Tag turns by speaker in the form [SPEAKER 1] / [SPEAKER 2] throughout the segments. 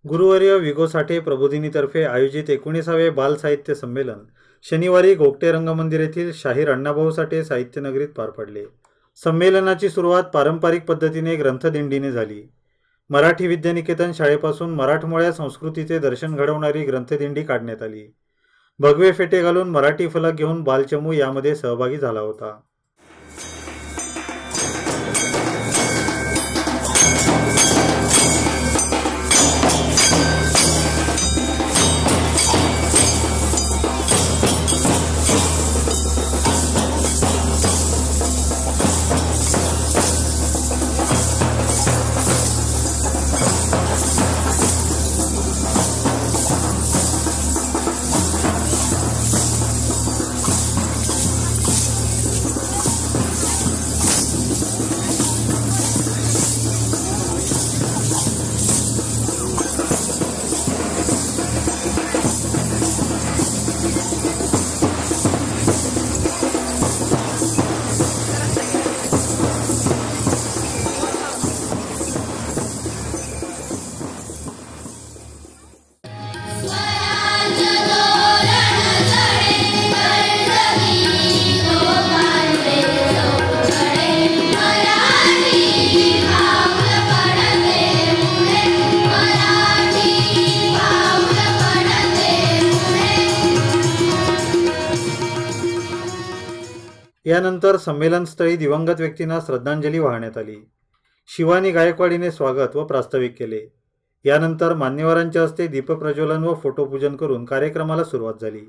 [SPEAKER 1] गुरुवर्य विगो साठे प्रबोधिनीतर्फे आयोजित 19वे बाल साहित्य संमेलन शनिवारी गोगटे रंगमंदिर येथील शाहीर अण्णाभाऊ साठे साहित्य नगरीत पार पडले। संमेलनाची सुरुवात पारंपरिक पद्धतीने ग्रंथदिंडीने झाली। मराठी विद्यानिकेतन शाळेपासून मराठमोळ्या संस्कृतीचे दर्शन घडवणारी ग्रंथदिंडी काढण्यात आली। भगवे फेटे घालून मराठी फलक घेऊन बालचमू यामध्ये सहभागी झाला होता। यानंतर संमेलनस्थळी दिवंगत व्यक्तींना श्रद्धांजली वाहण्यात आली। शिवानी गायकवाडीने स्वागत व प्रास्ताविक केले। यानंतर मान्यवरांच्या हस्ते दीपप्रज्वलन व फोटोपूजन करून कार्यक्रमाला सुरुवात झाली।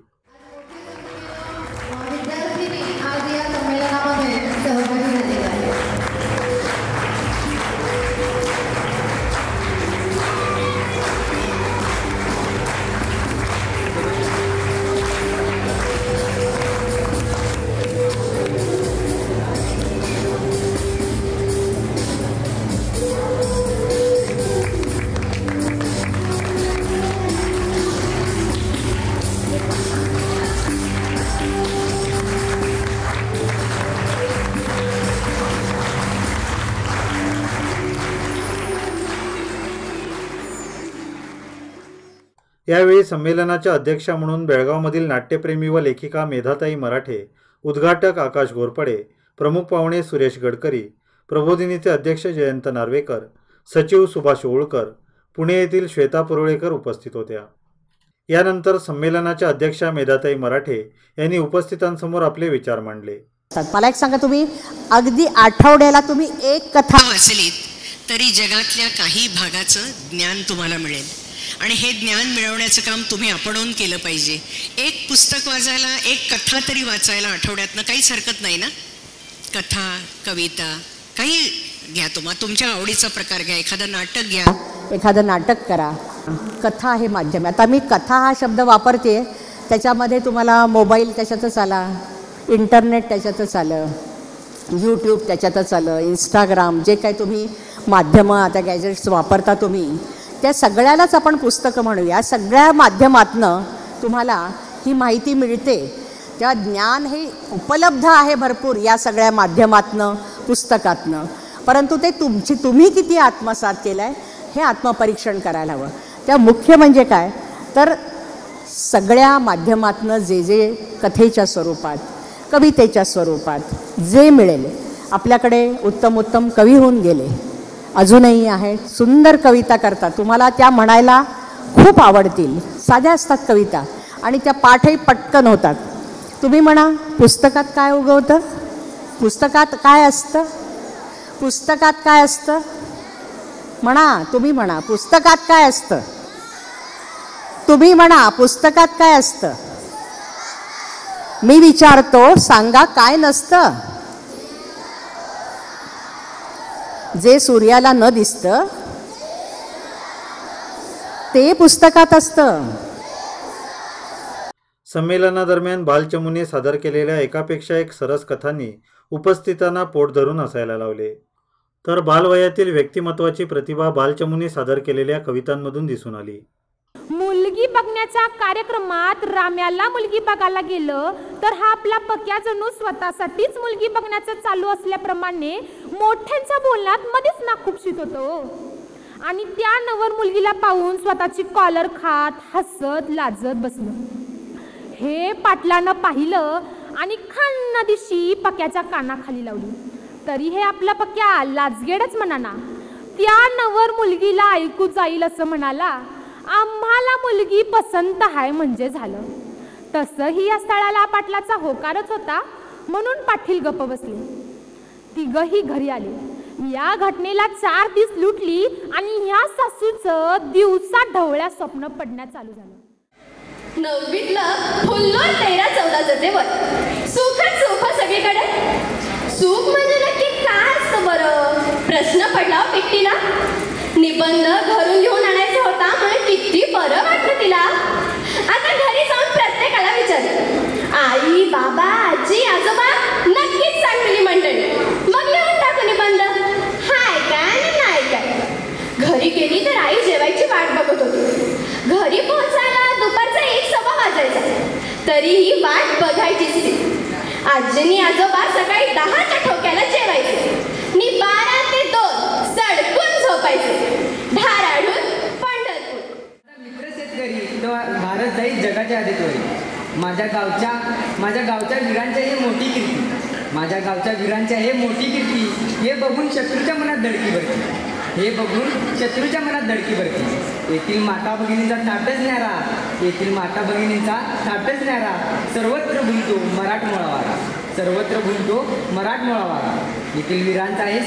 [SPEAKER 1] यावेळी संमेलनाच्या अध्यक्षा म्हणून बेळगावमधील नाट्यप्रेमी व लेखिका मेधाताई मराठे, उद्घाटक आकाश घोरपडे, प्रमुख पाहुणे सुरेश गडकरी, प्रबोधिनीचे अध्यक्ष जयंत नार्वेकर, सचिव सुभाष ओळकर, पुणे येथील श्वेता पुरोळेकर उपस्थित होत्या। यानंतर संमेलनाच्या अध्यक्षा मेधाताई मराठे यांनी उपस्थितांसमोर आपले विचार मांडले।
[SPEAKER 2] मला एक सांगा, तुम्ही अगदी आठवड्याला तुम्ही एक कथा
[SPEAKER 3] वाचलीत तरी जगातल्या काही भागाचं ज्ञान तुम्हाला मिळेल आणि हे ज्ञान मिळवण्याचं काम तुम्ही आपणहून केलं पाहिजे। एक पुस्तक वाचायला, एक कथा तरी वाचायला आठवड्यातनं काहीच हरकत नाही ना। कथा, कविता काही घ्या, तुमच्या आवडीचा प्रकार घ्या, एखादं नाटक घ्या,
[SPEAKER 2] एखादं नाटक करा। कथा हे माध्यम। आता मी कथा हा शब्द वापरते, त्याच्यामध्ये तुम्हाला मोबाईल त्याच्यातच आला, इंटरनेट त्याच्यातच आलं, यूट्यूब त्याच्यातच आलं, इंस्टाग्राम, जे काही तुम्ही माध्यमं आता गॅजेट्स वापरता तुम्ही, त्या सगळ्यालाच आपण पुस्तकं म्हणूया। सगळ्या माध्यमातनं तुम्हाला ही माहिती मिळते। त्या ज्ञान हे उपलब्ध आहे भरपूर या सगळ्या माध्यमातनं, पुस्तकातनं, परंतु ते तुम्ही किती आत्मसात केलं आहे हे आत्मपरीक्षण करायला हवं। त्या मुख्य म्हणजे काय तर सगळ्या माध्यमातनं जे कथेच्या स्वरूपात, कवितेच्या स्वरूपात जे मिळेल, आपल्याकडे उत्तम उत्तम कवी होऊन गेले, अजूनही आहेत, सुंदर कविता करतात, तुम्हाला त्या म्हणायला खूप आवडतील। साध्या असतात कविता आणि त्या पाठही पटकन होतात। तुम्ही म्हणा, पुस्तकात काय उगवतं? पुस्तकात काय असतं? पुस्तकात काय असतं? म्हणा, तुम्ही म्हणा, पुस्तकात काय असतं? तुम्ही म्हणा, पुस्तकात काय असतं? मी विचारतो, सांगा, काय नसतं? जे सूर्याला न दिसतं ते पुस्तकात असतं।
[SPEAKER 1] संमेलनादरम्यान बालचमूने सादर केलेल्या एकापेक्षा एक सरस कथांनी उपस्थितांना पोट धरून हसायला लावले। तर बालवयातील व्यक्तिमत्वाची प्रतिभा बालचमूने सादर केलेल्या कवितांमधून दिसून आली।
[SPEAKER 4] मुलगी बघण्याच्या कार्यक्रमात राम्याला मुलगी बघायला गेलं तर हा आपला पक्या जणू स्वतःसाठीच मुलगी बघण्याचं चालू असल्याप्रमाणे मोठ्यांच्या बोलण्यात मध्येच नाक खुपशीत होतो। आणि त्या नवर मुलगीला पाहून स्वतःची कॉलर खात हसत लाजत बसलं. हे पाटलानं पाहिलं आणि खण्ण दिशी पक्याच्या कानाखाली लावली. तरी हे आपला पक्या लाजगेडच म्हणाना. त्या नवर मुलगीला ऐकू जाईल असं म्हणाला, आम्हाला मुलगी पसंत आहे म्हणजे झालं. तसंही या स्थळाला पाटलाचा होकारच होता म्हणून पाटील गप्प बसले. तिघही घरी आले. या घटनेला 4 दिवस लुटली आणि ह्या सासूचं दिवसा ढवळ्या स्वप्न पडण्यास चालू झालं.
[SPEAKER 5] 9वीतला फुल्लोर 13-14 जाते वर. सुखच सुख सगळीकडे. सुख म्हणजे नक्की काय असतं बरं? प्रश्न पडला पिट्टीला. निबंध घरून घेऊन आणायचा होता म्हणून किती बरं वाटलं तिला. आता घरी जाऊन प्रत्येकाला विचारलं, आई बाबा आजी आजोबा नक्कीच सांगलेली मंडळी. मग लिहून टाकू निबंध. हाय काय नाही काय. घरी गेली तर आई जेवायची वाट बघत होती. घरी पोहोचायला दुपारचा 1-1:15 वाजायचा. तरीही वाट बघायचीच ती. आजीनी आजोबा सकाळी 10च्या ठोक्याला जेवायचे आणि 12 ते 2 सडकून झोपायचे. धाराडून पंढरपूर.
[SPEAKER 6] मित्र शेतकरी तो भारत जाईल जगाच्या आधीतवरी. माझ्या गावच्या वीरांच्या हे मोठी कीर्ती. माझ्या गावच्या वीरांच्या हे मोठी कीर्ती. हे बघून शत्रूच्या मनात धडकी भरते. येथील माता भगिनींचा थाटच न्यारा. सर्वत्र भुलतो मराठमोळा वारा. येथील वीरांचा आहे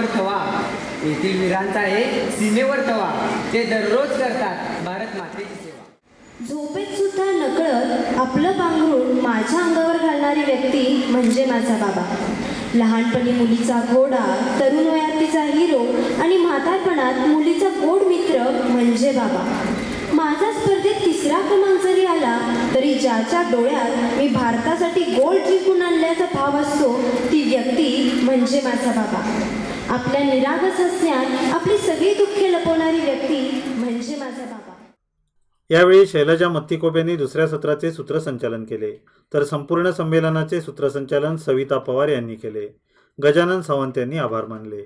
[SPEAKER 6] सीमेवर थवा. ते दररोज करतात भारत मातेची सेवा.
[SPEAKER 5] झोपेत सुद्धा नकळत आपलं पांघरूण माझ्या अंगावर घालणारी व्यक्ती म्हणजे माझा बाबा. लहानपणी मुलीचा घोडा, तरुण वयात तिचा हिरो आणि म्हातारपणात मुलीचा गोड मित्र म्हणजे बाबा. माझा स्पर्धेत 3रा क्रमांक जरी आला तरी ज्याच्या डोळ्यात मी भारतासाठी गोल्ड जिंकून आणल्याचा भाव असतो ती व्यक्ती म्हणजे माझा बाबा. आपल्या निरागस हसण्यात आपली सगळी दुःखे लपवणारी व्यक्ती म्हणजे माझा बाबा.
[SPEAKER 1] यावेळी शैलजा मत्तिकोप यांनी दुसऱ्या सत्राचे सूत्रसंचालन केले, तर संपूर्ण संमेलनाचे सूत्रसंचालन सविता पवार यांनी केले. गजानन सावंत यांनी आभार मानले.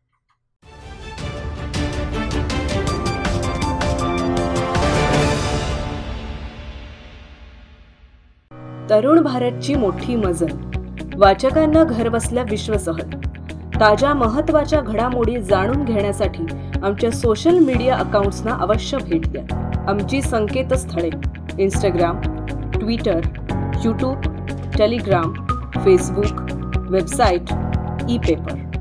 [SPEAKER 7] तरुण भारतची मोठी मजल. वाचकांना घरबसल्या विश्वसहल. ताज्या महत्त्वाच्या घडामोडी जाणून घेण्यासाठी आमच्या सोशल मीडिया अकाउंट्सना अवश्य भेट द्या. आमची संकेतस्थळे Instagram, Twitter, YouTube, Telegram, Facebook, website, e-paper.